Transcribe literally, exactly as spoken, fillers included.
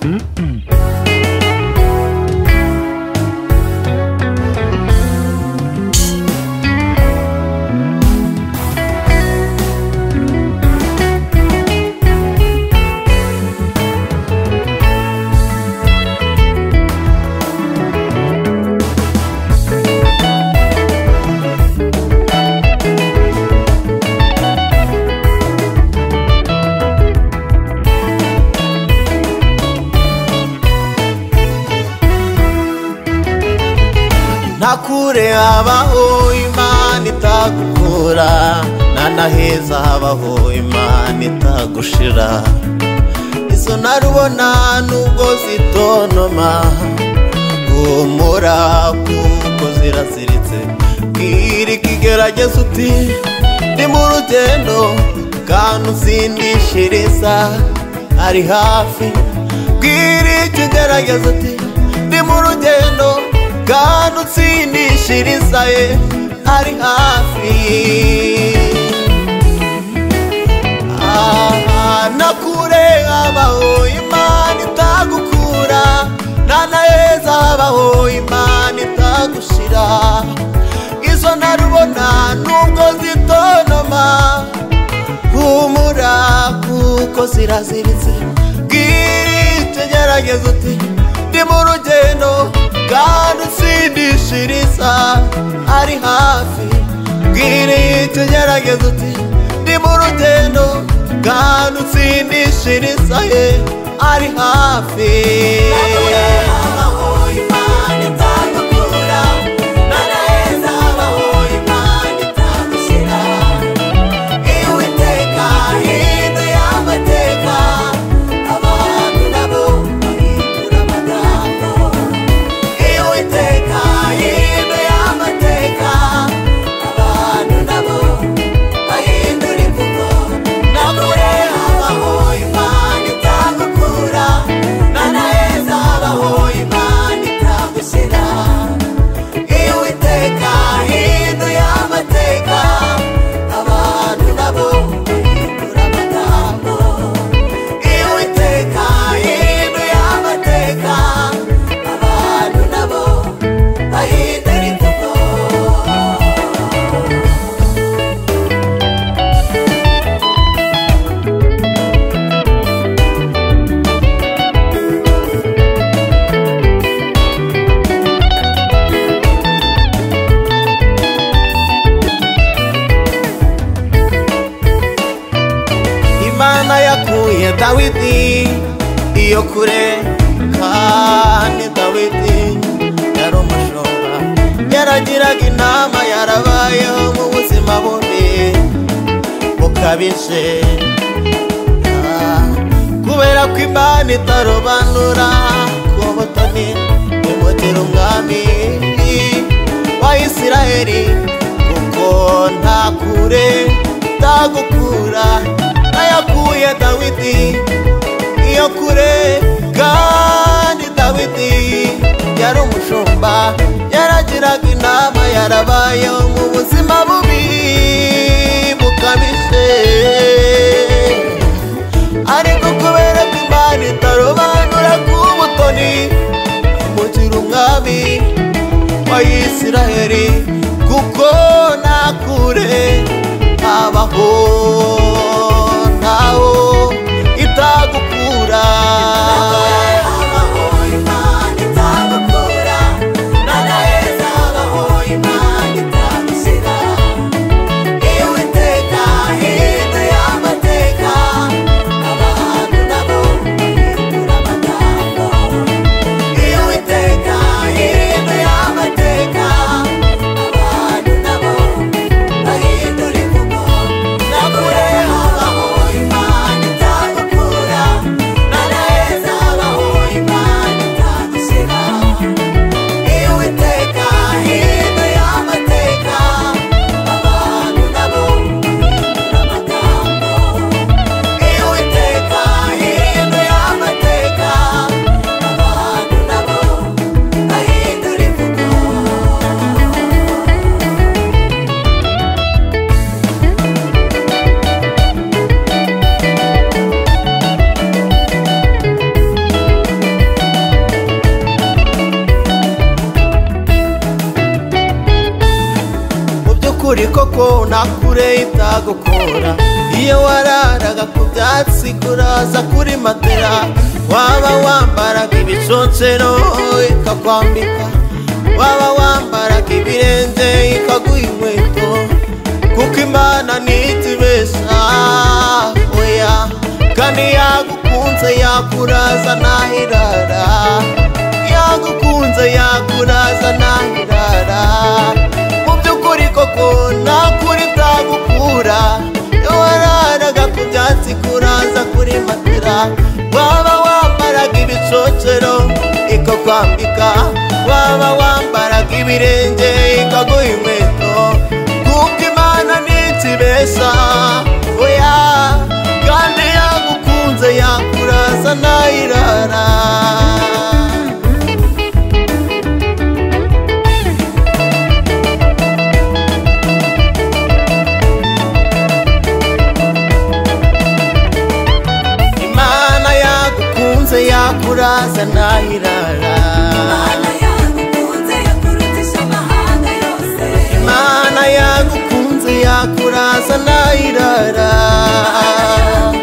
Nakure habaho Imana itagukura, nanaheza habaho Imana itagushira. Izo narubona nubwo zitonoma, humura kuko ziraziritse. Bwira ikigerageza uti ndi mu rugendo kandi uzindishiriza ari hafi. Bwira ikigerageza uti ndi mu rugendo kandi utsindishiriza ye ari hafi. Ah, nakure habaho Imana itagukura, nanaheza habaho Imana itagushira. Izo narubona nubwo zitonoma, humura kuko ziraziritse. Bwira itegerageza uti ndi mu rugendo kandi utsindishiriza ari hafi. Bwira itegerageza uti ndi mu rugendo kandi utsindishiriza ye ari hafi. Imana yakuye Dawidi iyo kure, kandi Dawidi yari umushumba, yaragiraga inama, yarabayeho mu buzima bubi bukabije. Ah, kubera ko Imana itarobanura ku butoni, imugira umwami wa Isiraheli, kuko nta kure itagukura. Yakuye Dawidi iyo kure, kandi Dawidi yari umushumba, yaragiraga inama, yarabayeho mu buzima bubi bukabije. Ariko kubera ko Imana itarobanura ku butoni, imugira umwami wa Isiraheli, kuko nta kure habaho ntaho itagukura. Nanaheza habaho Imana itagushira. Iyo koko nakure itagukora iyo wararaga ku byatsi kuraza kuri matera waba wambaraga ibicocero ikakwambika waba wambaraga ibirenge ikaguha inkweto kuko Imana ntitibesha oya kandi yagukunze yakuraza nahirara yagukunze yakuraza nahirara mu by'ukuri koko nakuri itagukura iyo wararaga ku byatsi kuraza kuri matera waba wambaraga ibicocero ikakwambika waba wambaraga ibirenge ikaguha inkweto kuko Imana ntitibesha oya kandi yagukunze yakuraza nahirara Imana yagukunze yakuraza nahirara Imana yagukunze yakurutisha amahanga yose Imana yagukunze yakuraza nahirara